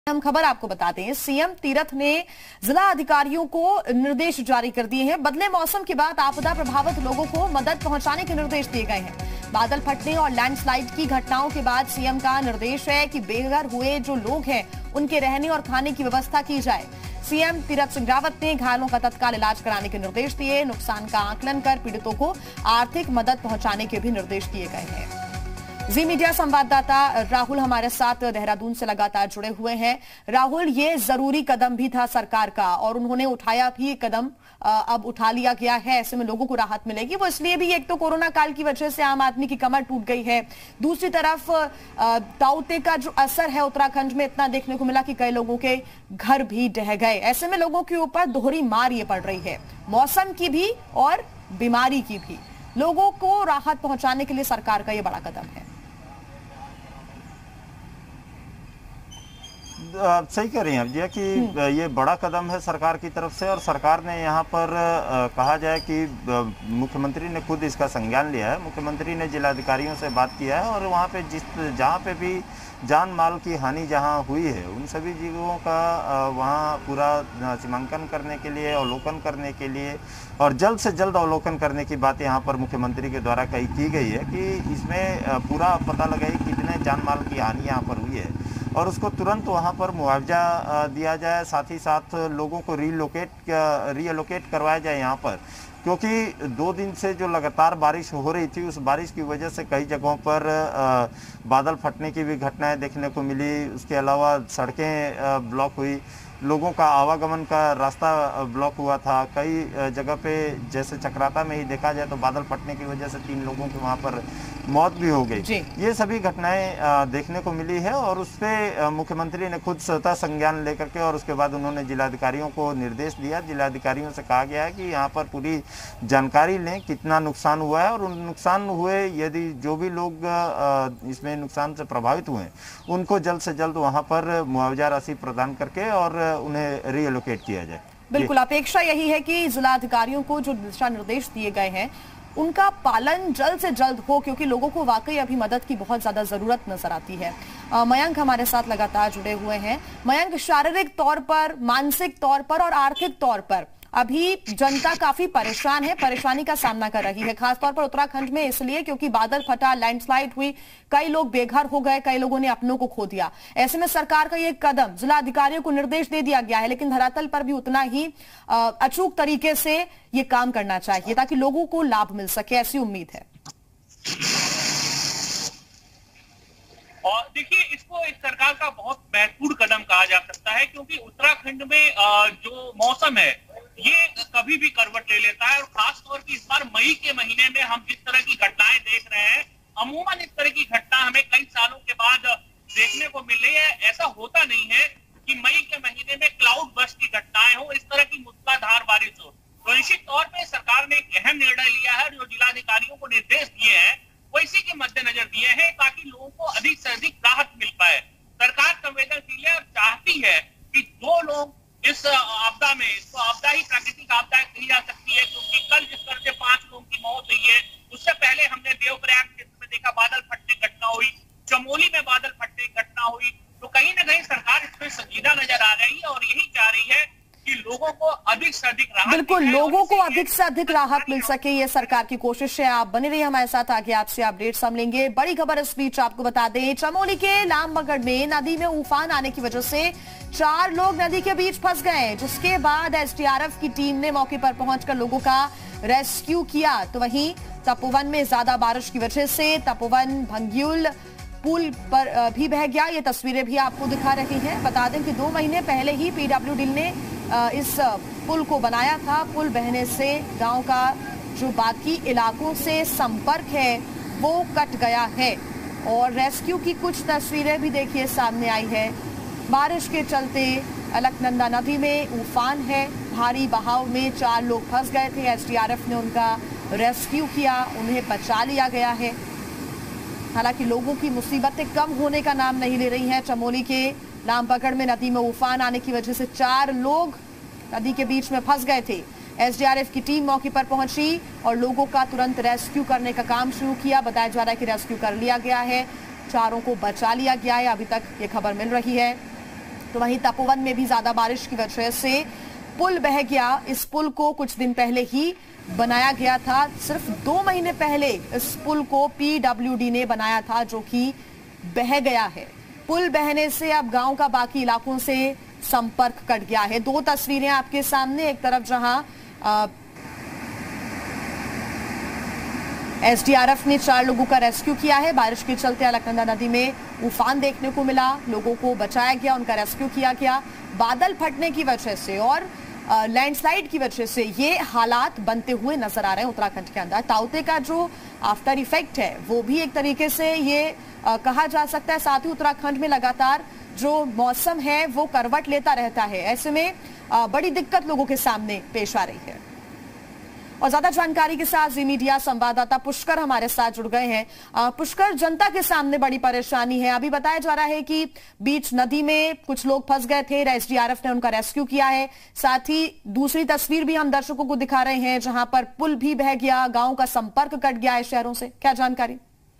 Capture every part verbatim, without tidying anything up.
हम खबर आपको बताते हैं। सीएम तीरथ ने जिला अधिकारियों को निर्देश जारी कर दिए हैं। बदले मौसम के बाद आपदा प्रभावित लोगों को मदद पहुंचाने के निर्देश दिए गए हैं। बादल फटने और लैंडस्लाइड की घटनाओं के बाद सीएम का निर्देश है कि बेघर हुए जो लोग हैं उनके रहने और खाने की व्यवस्था की जाए। सीएम तीरथ सिंह रावत ने घायलों का तत्काल इलाज कराने के निर्देश दिए। नुकसान का आकलन कर पीड़ितों को आर्थिक मदद पहुंचाने के भी निर्देश दिए गए हैं। जी मीडिया संवाददाता राहुल हमारे साथ देहरादून से लगातार जुड़े हुए हैं। राहुल, ये जरूरी कदम भी था सरकार का और उन्होंने उठाया भी कदम, अब उठा लिया गया है, ऐसे में लोगों को राहत मिलेगी। वो इसलिए भी, एक तो कोरोना काल की वजह से आम आदमी की कमर टूट गई है, दूसरी तरफ ताउते का जो असर है उत्तराखंड में इतना देखने को मिला कि कई लोगों के घर भी ढह गए। ऐसे में लोगों के ऊपर दोहरी मार ये पड़ रही है, मौसम की भी और बीमारी की भी। लोगों को राहत पहुंचाने के लिए सरकार का ये बड़ा कदम है। आप सही कह रही हैं अभिया कि ये बड़ा कदम है सरकार की तरफ से, और सरकार ने यहाँ पर आ, कहा जाए कि मुख्यमंत्री ने खुद इसका संज्ञान लिया है। मुख्यमंत्री ने जिलाधिकारियों से बात किया है और वहाँ पे जिस जहाँ पे भी जान माल की हानि जहाँ हुई है उन सभी जीवों का वहाँ पूरा सीमांकन करने के लिए, अवलोकन करने के लिए और जल्द से जल्द अवलोकन करने की बात यहाँ पर मुख्यमंत्री के द्वारा कही की गई है कि इसमें पूरा पता लगाए कितने जान माल की हानि यहाँ पर हुई है और उसको तुरंत वहाँ पर मुआवजा दिया जाए। साथ ही साथ लोगों को रीलोकेट रीएलोकेट करवाया जाए यहाँ पर, क्योंकि दो दिन से जो लगातार बारिश हो रही थी उस बारिश की वजह से कई जगहों पर बादल फटने की भी घटनाएं देखने को मिली। उसके अलावा सड़कें ब्लॉक हुई, लोगों का आवागमन का रास्ता ब्लॉक हुआ था। कई जगह पे जैसे चक्राता में ही देखा जाए तो बादल फटने की वजह से तीन लोगों की वहाँ पर मौत भी हो गई। ये सभी घटनाएं देखने को मिली है और उस पर मुख्यमंत्री ने खुद स्वतः संज्ञान लेकर के और उसके बाद उन्होंने जिलाधिकारियों को निर्देश दिया। जिलाधिकारियों से कहा गया है कि यहाँ पर पूरी जानकारी लें कितना नुकसान हुआ है और उन नुकसान हुए यदि जो भी लोग इसमें नुकसान से प्रभावित हुए उनको जल्द से जल्द वहाँ पर मुआवजा राशि प्रदान करके और उन्हें रीएलोकेट किया जाए। बिल्कुल, अपेक्षा यही है कि जिलाधिकारियों को जो दिशा निर्देश दिए गए हैं उनका पालन जल्द से जल्द हो, क्योंकि लोगों को वाकई अभी मदद की बहुत ज्यादा जरूरत नजर आती है। आ, मयंक हमारे साथ लगातार जुड़े हुए हैं। मयंक, शारीरिक तौर पर, मानसिक तौर पर और आर्थिक तौर पर अभी जनता काफी परेशान है, परेशानी का सामना कर रही है, खासतौर पर उत्तराखंड में इसलिए क्योंकि बादल फटा, लैंडस्लाइड हुई, कई लोग बेघर हो गए, कई लोगों ने अपनों को खो दिया। ऐसे में सरकार का ये कदम, जिला अधिकारियों को निर्देश दे दिया गया है, लेकिन धरातल पर भी उतना ही अचूक तरीके से ये काम करना चाहिए ताकि लोगों को लाभ मिल सके, ऐसी उम्मीद है। और देखिए, इसको इस सरकार का बहुत महत्वपूर्ण कदम कहा जा सकता है, क्योंकि उत्तराखंड में जो मौसम है ये कभी भी करवट ले लेता है और खास तौर पर इस बार मई के महीने में हम जिस तरह की घटनाएं देख रहे हैं, अमूमन इस तरह की घटना हमें कई सालों के बाद देखने को मिल रही है। ऐसा होता नहीं है कि मई के महीने में क्लाउड बर्स्ट की घटनाएं हो, इस तरह की मूसलाधार बारिश हो। तो निश्चित तौर पर सरकार ने एक अहम निर्णय लिया है, जो जिलाधिकारियों को निर्देश दिए हैं वो इसी के मद्देनजर दिए हैं ताकि लोगों को अधिक से अधिक राहत मिल पाए। सरकार संवेदनशील है और चाहती है कि जो लोग इस आपदा में, इसको आपदा ही प्राकृतिक आपदा कही जा सकती है, क्योंकि कल जिस तरह से पांच लोगों की मौत हुई है, उससे पहले हमने देवप्रयाग क्षेत्र में देखा बादल फटने की घटना हुई, चमोली में बादल फटने की घटना हुई। तो कहीं ना कहीं सरकार इसमें संजीदा नजर आ रही है और यही चाह रही है कि लोगों को अधिक से अधिक राहत, बिल्कुल लोगों को अधिक से अधिक राहत मिल सके, ये सरकार की कोशिश है। आप बने रहिए हमारे साथ, आगे आपसे अपडेट्स हम लेंगे। बड़ी खबर इस बीच आपको बता दें, चमोली के लामबगड़ में नदी में उफान आने की वजह से चार लोग नदी के बीच फंस गए, जिसके बाद एसडीआरएफ की टीम ने मौके पर पहुंचकर लोगों का रेस्क्यू किया। तो वहीं तपोवन में ज्यादा बारिश की वजह से तपोवन भंग्यूल पुल पर भी बह गया। ये तस्वीरें भी आपको दिखा रही हैं। बता दें कि दो महीने पहले ही पीडब्ल्यूडी ने इस पुल को बनाया था। पुल बहने से गांव का जो बाकी इलाकों से संपर्क है वो कट गया है और रेस्क्यू की कुछ तस्वीरें भी देखिए सामने आई है। बारिश के चलते अलकनंदा नदी में उफान है, भारी बहाव में चार लोग फंस गए थे। एसडीआरएफ ने उनका रेस्क्यू किया, उन्हें बचा लिया गया है। हालांकि लोगों की मुसीबतें कम होने का नाम नहीं ले रही हैं। चमोली के लामबगड़ में नदी में उफान आने की वजह से चार लोग नदी के बीच में फंस गए थे। एसडीआरएफ की टीम मौके पर पहुंची और लोगों का तुरंत रेस्क्यू करने का काम शुरू किया। बताया जा रहा है कि रेस्क्यू कर लिया गया है, चारों को बचा लिया गया है, अभी तक ये खबर मिल रही है। तो वहीं तपोवन में भी ज्यादा बारिश की वजह से पुल बह गया। इस पुल को कुछ दिन पहले ही बनाया गया था, सिर्फ दो महीने पहले इस पुल को पीडब्ल्यूडी ने बनाया था, जो कि बह गया है। पुल बहने से अब गांव का बाकी इलाकों से संपर्क कट गया है। दो तस्वीरें आपके सामने, एक तरफ जहां एसडीआरएफ ने चार लोगों का रेस्क्यू किया है। बारिश के चलते अलकनंदा नदी में उफान देखने को मिला, लोगों को बचाया गया, उनका रेस्क्यू किया गया। बादल फटने की वजह से और लैंडस्लाइड की वजह से ये हालात बनते हुए नजर आ रहे हैं उत्तराखंड के अंदर। ताउते का जो आफ्टर इफेक्ट है वो भी एक तरीके से ये आ, कहा जा सकता है। साथ ही उत्तराखंड में लगातार जो मौसम है वो करवट लेता रहता है, ऐसे में आ, बड़ी दिक्कत लोगों के सामने पेश आ रही है। और ज्यादा जानकारी के साथ जी मीडिया संवाददाता पुष्कर हमारे साथ जुड़ गए हैं। पुष्कर, जनता के सामने बड़ी परेशानी है। अभी बताया जा रहा है कि बीच नदी में कुछ लोग फंस गए थे, एसडीआरएफ ने उनका रेस्क्यू किया है। साथ ही दूसरी तस्वीर भी हम दर्शकों को दिखा रहे हैं जहां पर पुल भी बह गया, गांव का संपर्क कट गया है शहरों से। क्या जानकारी?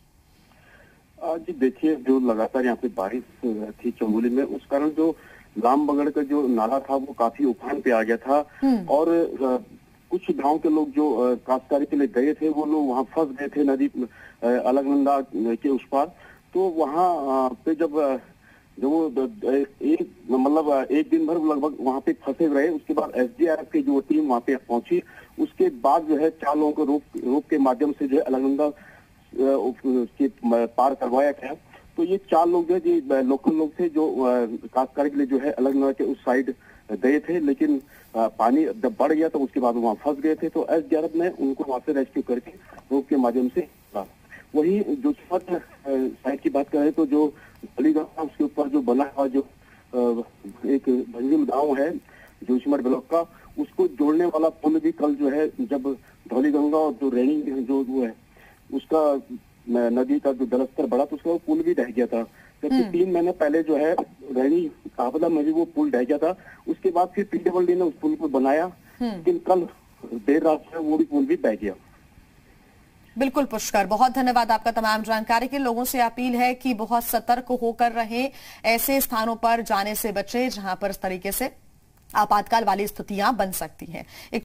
जी देखिए, जो लगातार यहाँ पे बारिश थी चमोली में, उस कारण जो लामबगड़ का जो नाला था वो काफी उफान पे आ गया था और कुछ गांव के लोग जो काश्तकारी के लिए गए थे वो लोग वहां फंस गए थे नदी अलकनंदा के उस पार। तो वहां पे जब जो वो एक मतलब एक दिन भर लगभग वहां पे फंसे रहे, उसके बाद एसडीआरएफ की जो टीम वहां पे पहुंची, उसके बाद जो है चार लोगों को रोप रोप के माध्यम से जो है अलकनंदा के पार करवाया गया। तो ये चार लोग जो है लोकल लोग थे जो काश्तकारी के लिए जो है अलकनंदा के उस साइड गए थे, लेकिन पानी जब बढ़ गया तो उसके बाद वहां फंस गए थे। तो एसडीआरएफ ने उनको वहां से रेस्क्यू करके रोप के माध्यम से। वही जो साइड की बात करें तो जो धौलीगंगा उसके ऊपर जो बना हुआ जो एक भंजिल गांव है जोशीमठ ब्लॉक का, उसको जोड़ने वाला पुल भी कल जो है जब धौलीगंगा और जो रैनी जो वो है उसका नदी का जो जलस्तर बढ़ा तो उसका पुल भी ढह गया था। जबकि तीन महीने पहले जो है रैनी आपदा में भी वो पुल ढह गया था, उसके बाद फिर पीडब्ल्यूडी ने उस पुल को बनाया, लेकिन कल देर रात में वो भी पुल भी बह गया। बिल्कुल पुष्कर, बहुत धन्यवाद आपका तमाम जानकारी के। लोगों से अपील है कि बहुत सतर्क होकर रहें, ऐसे स्थानों पर जाने से बचें जहां पर इस तरीके से आपातकाल वाली स्थितियां बन सकती हैं।